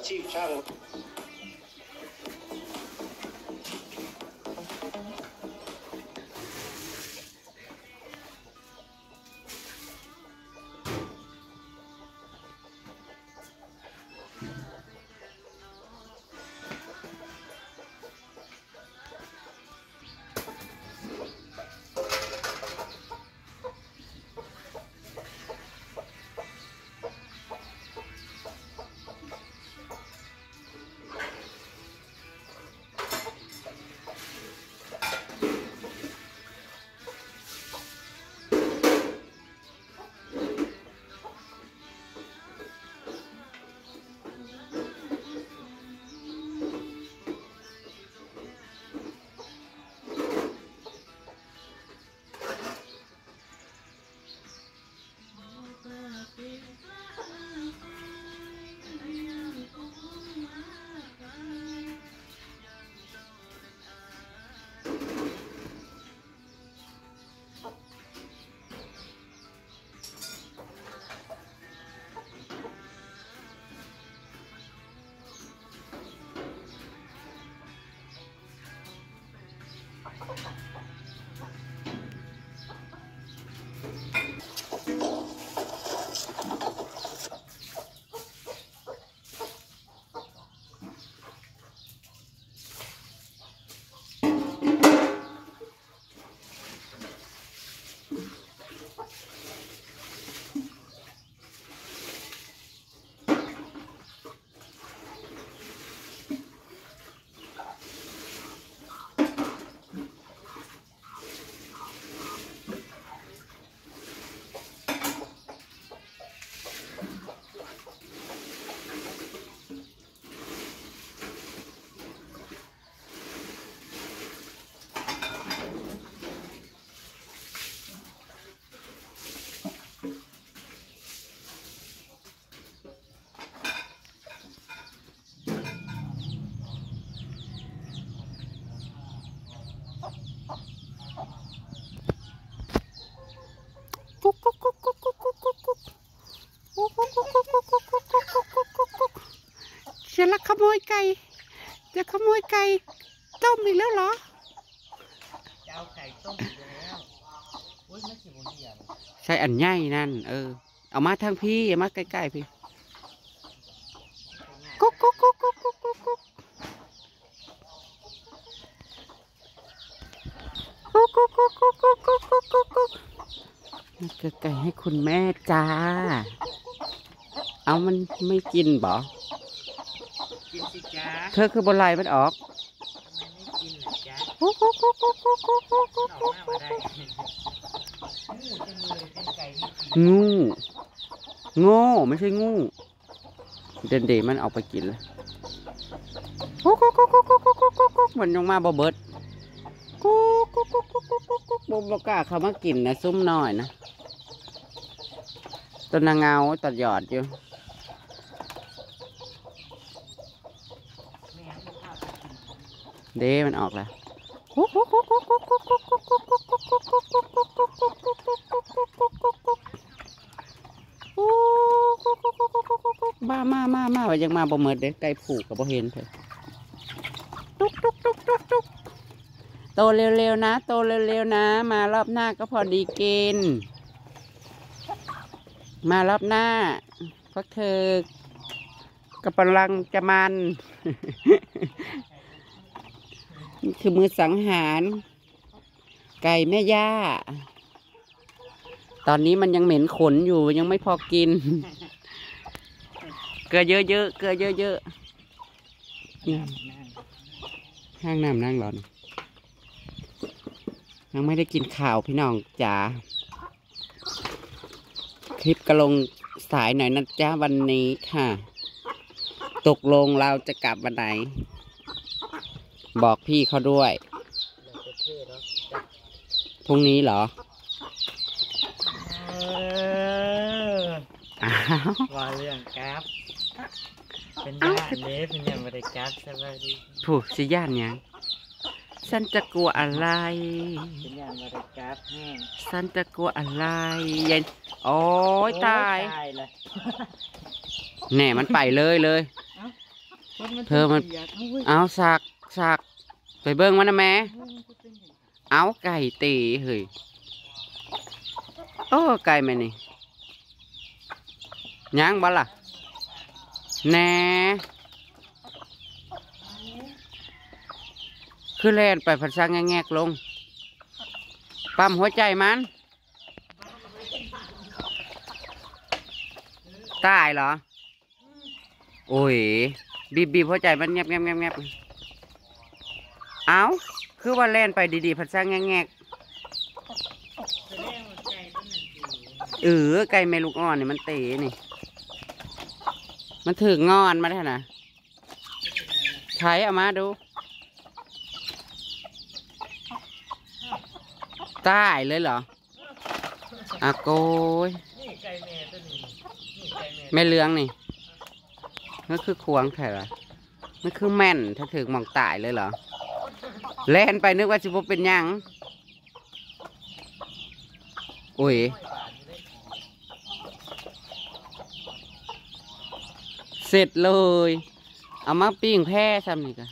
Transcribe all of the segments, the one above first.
ชีพช่างจะลักขโมยไก่จะขโมยไก่ต้มอีกแล้วเหรอจะเอาไก่ต้มอีกแล้วโอ้ยไม่ใช่บนเดียวใช่อันใหญ่นั่นเอามาทางพี่เอามาใกล้ๆพี่กุ๊กกุ๊กกุ๊กกุ๊กกุ๊กกุ๊กกุ๊กกุ๊กกุ๊กกุ๊กกุ๊กกุ๊กกุ๊กกุ๊กกุ๊กกุ๊กนี่คือไก่ให้คุณแม่จ้าเอามันไม่กินบ่กินสิจ้าคือบนไหล่มันออกทำไมไม่กินล่ะจ้ากุ๊กกุ๊กกุ๊กกุ๊กกุ๊กกุ๊กกุ๊กกุ๊กออกหน้ามาได้งูจะมือเป็นไก่ไม่กินโง่ไม่ใช่งูเด่นๆมันเอาไปกินเลยกุ๊กกุ๊กกุ๊กกุ๊กกุ๊กกุ๊กกุ๊กกุ๊กมันยังมาบ่เบิดกุ๊กกุ๊กกุ๊กกุ๊กกุ๊กกุ๊กกุ๊กบ่กล้าเขามากินนะซุ่มน้อยนะต้นนางเงาตัดหยอดอยู่เด้มันออกแล้วมาว่ายังมาบ่เมิดเด้ไก่ผูกกับบ่เห็นเถอะตุ๊กโตเร็วๆนะโตเร็วๆนะมารอบหน้าก็พอดีกินมารอบหน้าพวกเธอกำลังจะมันนี่คือมือสังหารไก่แม่ย่าตอนนี้มันยังเหม็นขนอยู่ยังไม่พอกินเกลือเยอะๆเกลือเยอะๆห้างน้ำนั่งหรอยังไม่ได้กินข้าวพี่น้องจ๋าคลิปกระลงสายหน่อยนะจ๊ะวันนี้ค่ะตกลงเราจะกลับวันไหนบอกพี่เขาด้วยพรุ่งนี้เหรอว่าเรื่องกราฟเป็นญาติเล็บเป็นยังไม่ได้กราฟสบายดีถูกสิย่านยังฉันจะกลัวอะไรเป็นยังไม่ได้กราฟแห้งฉันจะกลัวอะไรยันโอ้ยตายแหน่มันไปเลยเธอมันเอาสักไปเบิ่งมันนะแม่เอาไก่ตีเฮ้ยโอ้ไก่แม่นี่ย่างบ่ล่ะแน่คือแล่นไปพัดซังแงกลงปั๊มหัวใจมันตายเหรอโอ้ยบีบหัวใจมันแงบเอาคือว่าแล่นไปดีๆพัดซังแงกไก่แม่ลูกอ่อนนี่มันเตะนี่มันถึงงอนมาได้นะใช้เอามาดูตายเลยเหรออะโกยแม่เลี้ยงนี่นั่นคือควงแค่ละนั่นคือแม่นถ้าถึงมองตายเลยเหรอแล่นไปนึกว่าสิบเป็นยังโอ้ยเสร็จเลยเอามาปิ้งแพ้ซ้ำนี่กัน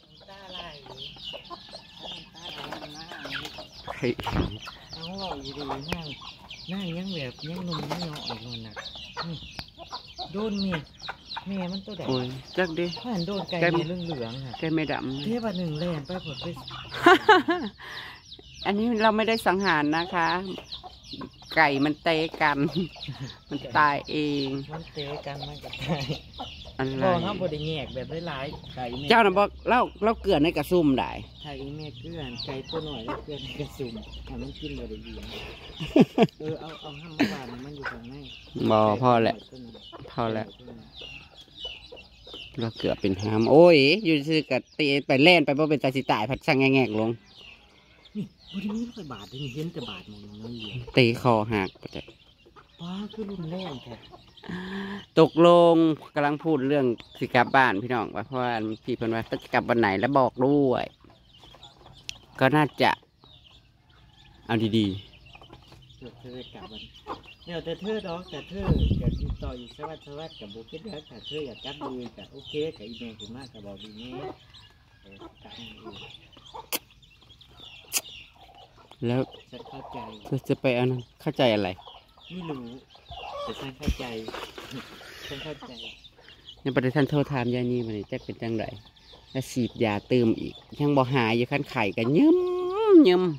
เอาหล่ออยู่ดีนั่งยังแบบยังนุ่มยังหน่อยนน่ะโดนเมียมันตัวแดงโอ้ยจักดิผ่านโดนไก่เมียเหลืองๆค่ะแกไม่ดำเทพหนึ่งแล่นไปผลไปอันนี้เราไม่ได้สังหารนะคะ ไก่มันเตะกัน มันตายเองมันเตะกันมันกับตายอะไรบอกเขาบไดแงกแบบหลายๆไก่เมียเจ้าน่ะบอกเราเกลือในกระซุ่มได้ไก่เมียเกลือนไก่ตัวหน่อยแล้วเกลือนกระซุ่มมันกินบไดยินเอาห้ามมาบานมันอยู่ตรงนี้บอพอแหละพอแล้วเราเกลือเป็นหามโอ้ยอยู่ซื่อกับตีไปเล่นไปเพราะเป็นตาสิตายพัดช่างแงกลงนี่บริมีไปบาทนี่เห็นแต่บาทมองนั่นอยู่ตีคอหักไปแต่ว้าคือรุนแรงแท้ตกลงกำลังพูดเรื่องสิกลับบ้านพี่น้องว่าเพราะว่าพี่เพิ่นว่าจะกลับวันไหนแล้วบอกด้วย ก็น่าจะเอาดีเธอกลับวันเนี่ยแต่เธอดอกแต่เธออยากอยู่ต่ออีกสวัสดิ์กับโบเก็ตแล้วแต่เธออยากกลับดูกับโอเคกับอีเมลถึงมากกับบอกดีนี้กลับๆแล้วฉันเข้าใจเธอจะไปเอานั้นเข้าใจอะไรไม่รู้แต่ฉันเข้าใจฉันเข้าใจในประเด็นท่านโทรถามยานีมันจะเป็นจังไรแล้วฉีดยาเติมอีกยังบ่หายอยู่ขั้นไข่กันยืม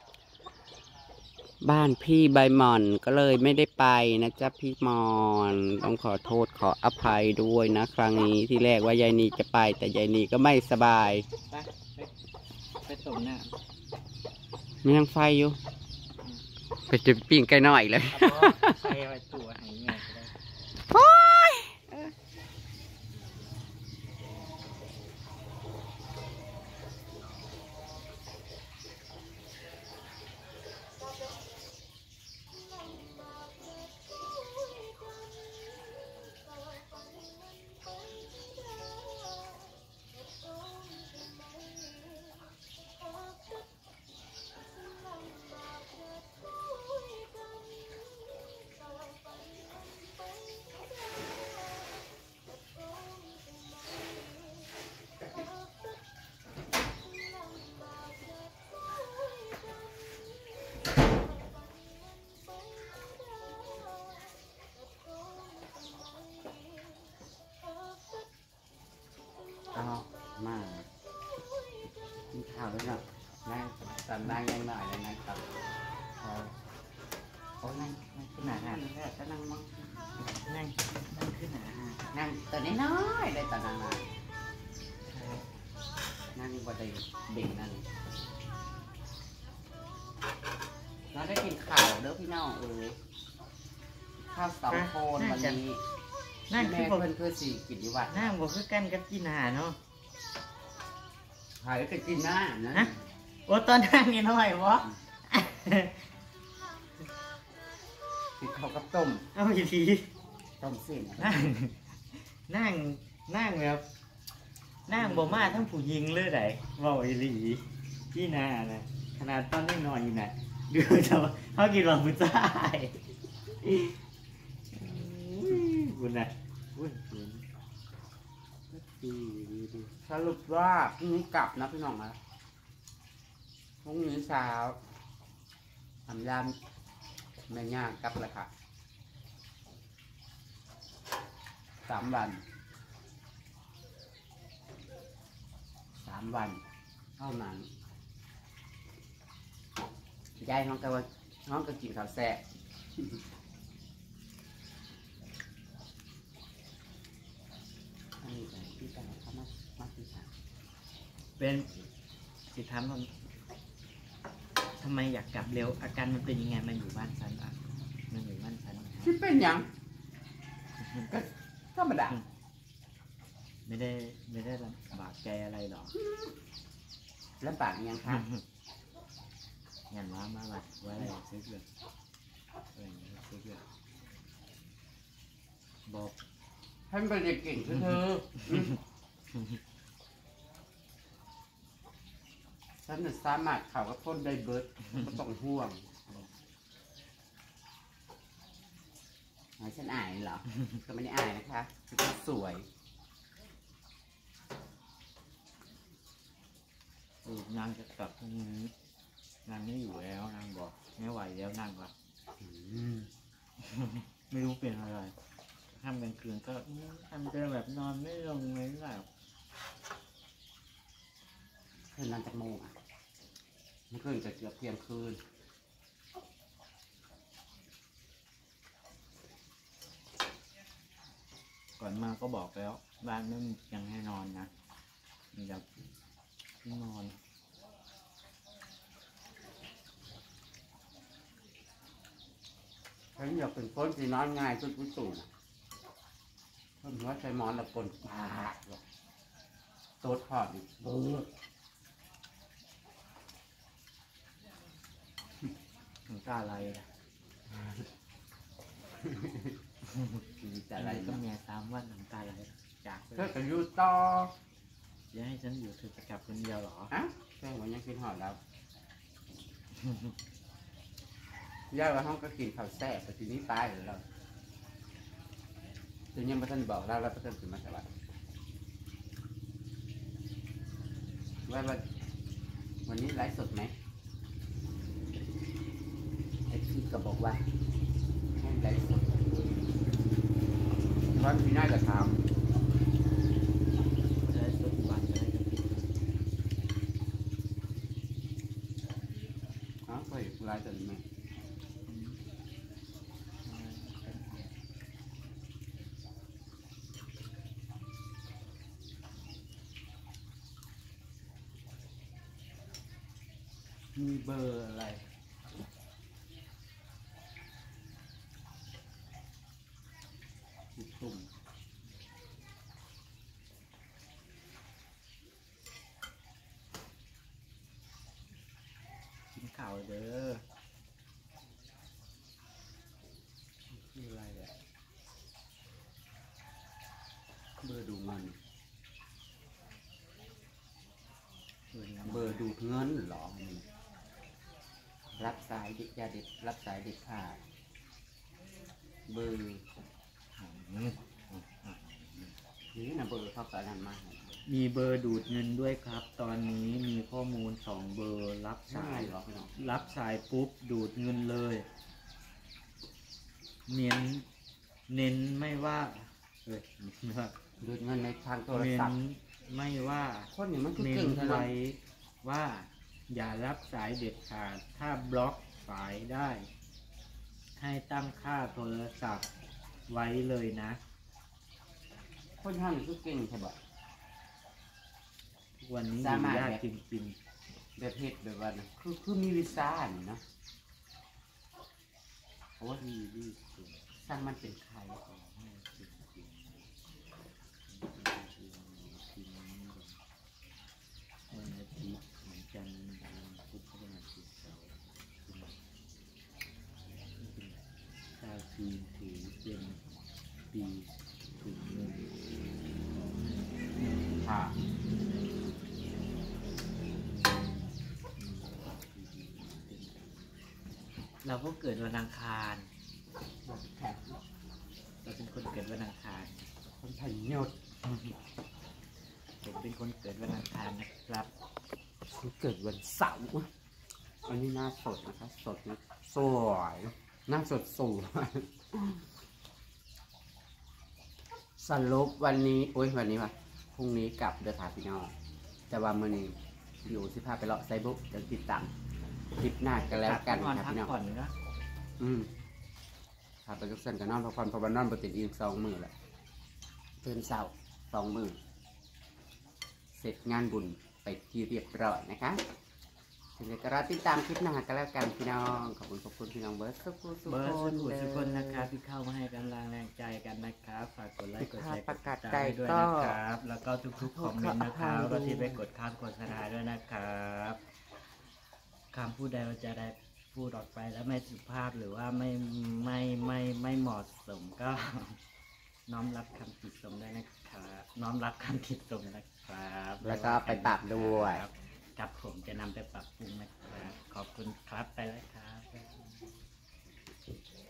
บ้านพี่ใบหม่อนก็เลยไม่ได้ไปนะจ๊ะพี่มอนต้องขอโทษขออภัยด้วยนะครั้งนี้ที่แรกว่ายายนีจะไปแต่ยายนีก็ไม่สบายไปต้มน้มียังไฟอยู่ไปจุดปิ้งไก่น้อยเลยำใส่ไว้ตัวให้แม่ก็ได้เอามากินข้าวด้วยเนาะนั่งตามนั่งยังหน่อยเลยนะครับโอ้นั่งขึ้นหนาหันแค่ก็นั่งมั้งนั่งขึ้นหนานั่งตัวน้อยๆได้ตอนนั้นนั่งบ่ได้เบ่งนั่นเราได้กินข้าวเด้อพี่น้องข้าวสองโคนวันนี้นั่งแม่คือเพิ่นคือสี่กินอยู่วัดนั่งบ่คือกันกับกินอาหารเนาะหายไปกินหน้านะโอ้ตอนนั่งนี่น้อยวะกินข้าวกับต้มเอาอีกทีต้มเส้นนั่งแบบนั่งบ่มาทั้งผู้หญิงเลยไหนเว้าอีหลีที่นานะขนาดตอนนี้นอนอยู่น่ะดูจะเขากินว่าผู้ชายคุณน่ะอุ้ยดีสรุปว่าพรุ่งนี้กลับนะพี่น้องนะพรุ่งนี้เช้าทำยามแม่ย่างกลับเลยค่ะ3 วันเท่านั้นยายน้องก็ว่าน้องก็กินข้าวแซ่บอันนี้พี่ตาเขามาที่สามเป็นสิถามว่าทำไมอยากกลับเร็วอาการมันเป็นยังไงมันอยู่บ้านฉันอ่ะมันอยู่บ้านฉันที่เป็นหยังก็ธรรมดาไม่ได้ลำบากใจอะไรหรอกแล้วปากยังคะงั้นว่ามาวัดไว้อะไรซื้อเกลือซื้อเกลือบอกให้มันเป็นเด็กเก่งคือเธอฉันจะสามารถเขาก็พ้นได้เบิร์ดก็ต้องห่วงฉันอายเหรอ ก็ไม่ได้อายนะคะฉันสวยนางจะกลับพรุ่งนี้นางไม่อยู่แล้วนางบอกไม่ไหวแล้วนางว่า ไม่รู้เป็นอะไรทำกลางคืนก็ทำจะแบบนอนไม่ลงเลยแบบคืนนั้นจากโมงอ่ะเมื่อคืนจะเกือบเที่ยงคืนก่อนมาก็บอกแล้วบ้านไม่ยังให้นอนนะมีแบบที่นอนฉันอยากเป็นคนที่นอนง่ายสุดวิสุทธิ์เพราะว่าใช้หมอนแล้วปนปากโต๊ดหอดอีกเบิร์ดน้ำตาไหลแต่อะอะไร ไรก็ก็มีเมีย3 วันน้ำตาไหลจากไปเธอก็อยู่ต่อจะให้ฉันอยู่เธอจะกลับคนเดียวเหรอฮะแค่วันยังกินหอดแล้วย่าว่าห้องก็กินข้าวแซ่บแต่ทีนี้ตายเลยเราถึงยังไม่ทันบอกเราแล้วก็ทันถึงมาแต่ว่าวันนี้ไลฟ์สดไหมไอ้พี่ก็บอกว่าให้ไลฟ์สดว่าพี่น่าจะทจะได้สดวันจะได้กระติกำอ๋อเคยไลฟ์สดไหมมีเบอร์อะไรตุ่มกินข่าวเด้อคืออะไรอ่ะเบอร์ดูเงิน เบอร์ดูดเงินเหรอมันรับสายเด็ดยาเด็ดรับสายเด็ดขาดเบอร์นี่นะเบอร์เขาสารนันมาให้มีเบอร์ดูดเงินด้วยครับ ตอนนี้มีข้อมูล2 เบอร์รับใช่สายเหรอพี่น้องรับสายปุ๊บดูดเงินเลยเน้นไม่ว่าไม่ว่าดูดเงินในทางโทรเน้ศัพนท์ไม่ว่าคนนี้มันคือเน้เก่นงเท่านั้ไว้นว่าอย่ารับสายเด็ดขาดถ้าบล็อกสายได้ ให้ตั้งค่าโทรศัพท์ไว้เลยนะคนท่านคือเก่งใช่ปะทุกวันนี้สาอยู่มารถยากแบบจริงแบบเพชรแบบว่านะคือมีวีซ่านี่นะเพราะว่าๆที่รีบสร้างมันเป็นใครวันอาทิตย์เหมือนกันวันพุธพฤหัสศุกร์เสาร์ชาวจีนถือเป็นปีถึงเงินค่ะเราก็เกิดวันอังคารแบบแขกเราเป็นคนเกิดวันอังคารคนไทยยศเป็นคนเกิดวันอังคารนะครับฉันเกิดวันเสาร์อันนี้หน้าสดนะคะสดนะสวยหน้าสดสวยสรุปวันนี้โอ้ยวันนี้ว่ะพรุ่งนี้กลับเดือดาพี่น้องแต่ว่ามื้อนี้พี่โอสิพาไปเลาะไซบุ๊กเดี๋ยวติดตามคลิปหน้ากันแล้วกันครับพี่น้องผ่อนนะครับไปกับเส้นกันนอนพักผ่อนเพราะว่านอนปติดอีก2 มื้อแหละตื่นเช้า2 มื้อเสร็จงานบุญไปที่เรียบร้อยนะคะถึงจะรอติดตามคลิปหน้ากันแล้วกันพี่น้องขอบคุณพี่น้องเบิร์ดสุขุสุเบอร์ขสุดคนนะครับที่เข้ามาให้กำลังแรงใจกันนะครับฝากกดไลค์กดแชร์ประกาศติดใจตามให้ด้วยก็นะครับแล้วก็ทุกๆคอมเมนต์นะครับก็ที่ไปกดข้ามโฆษณาด้วยนะครับคำพูดใดเราจะได้พูดออกไปแล้วไม่สุภาพหรือว่าไม่เหมาะสมก็ น้อมรับคำติชมได้นะครับน้อมรับคำติชมนะครับแล้วก็ไปปรับด้วยครับผมจะนำไปปรับปรุงนะครับขอบคุณครับไปแล้วครับ